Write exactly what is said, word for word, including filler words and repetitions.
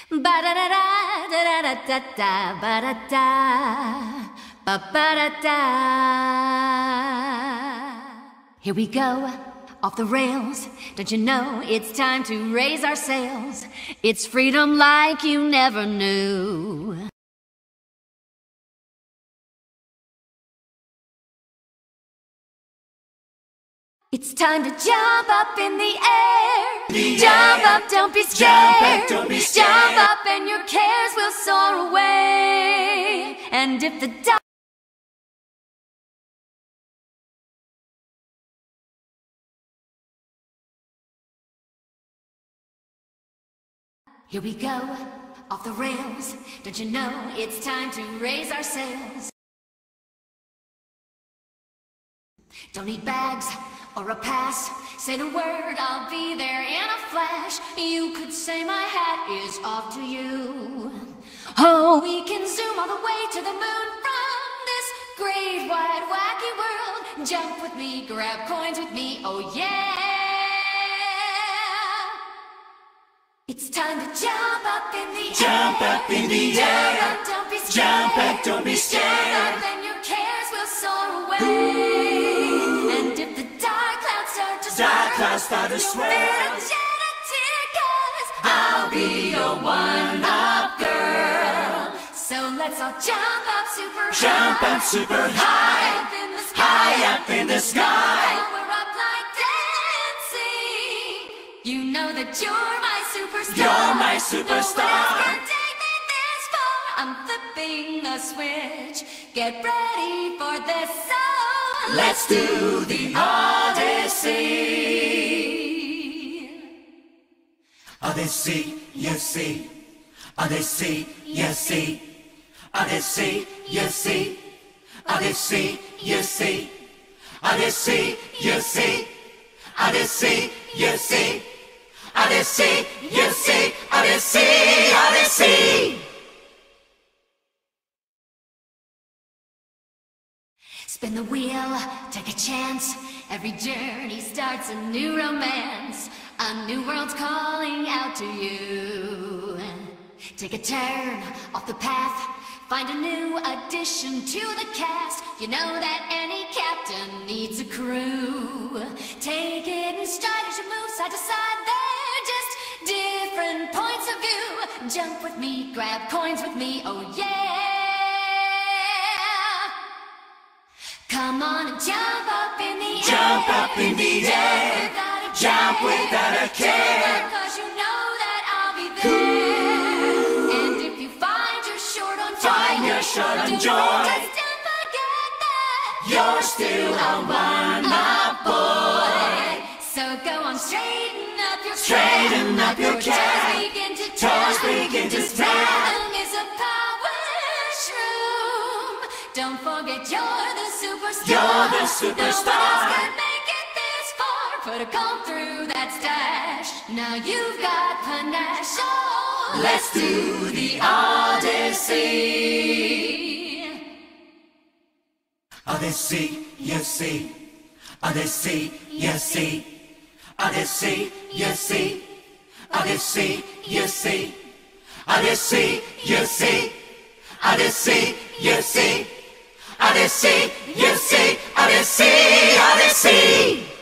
Ba-da-da-da-da-da-da-da, ba-da-da, ba-ba-da-da. Here we go, off the rails. Don't you know it's time to raise our sails? It's freedom like you never knew. It's time to jump up in the air. The jump air. Up, don't be scared. Jump up, don't be scared. Jump up and your cares will soar away. And if the dark Here we go, off the rails. Don't you know it's time to raise our sails? Don't need bags or a pass. Say the word, I'll be there in a flash. You could say my hat is off to you. Oh, we can zoom all the way to the moon from this great wide wacky world. Jump with me, grab coins with me, oh yeah. It's time to jump up in the jump air. Jump up in the jump air. Up, don't be scared. Jump up, don't be scared. Jump up and your cares will soar away. Ooh. And if the dark clouds start to swirl, dark clouds start to swirl, you'll shed a tear, 'cause I'll be your one-up girl. So let's all jump up super high. Jump up super high. High up in the sky. High up in the sky. While we're up like dancing, you know that you're my superstar. You're my superstar. No one else can take me this far. I'm flipping a switch. Get ready for this song. Let's do the Odyssey. Odyssey, you see. Odyssey, you see. Odyssey, you see. Odyssey, you see. Odyssey, you see. Odyssey, you see. Odyssey, you see. Odyssey, Odyssey. Spin the wheel, take a chance. Every journey starts a new romance. A new world's calling out to you. Take a turn off the path. Find a new addition to the cast. You know that any captain needs a crew. Take it in stride as you move side to side. They're just different points of view. Jump with me, grab coins with me, oh yeah. Come on and jump up in the jump air. Jump up in the air. Jump without a care. 'Cause you know that I'll be there. Ooh. And if you find you're short on joy, find you're short on joy, just don't forget that you're still a one-up boy. So go on, straighten up your straighten cap. up your cap. Toes begin to tap. Toes begin to This tap. rhythm is a power shroom. Don't forget you're the superstar. You're the No superstar. one else can make it this far. Put a comb through that stash. Now you've got panache. So let's do the Odyssey. Odyssey, you see. Odyssey, you see. Odyssey, you see. Odyssey, you see. Odyssey, you see. Odyssey, you see. Odyssey, you see. Odyssey, Odyssey.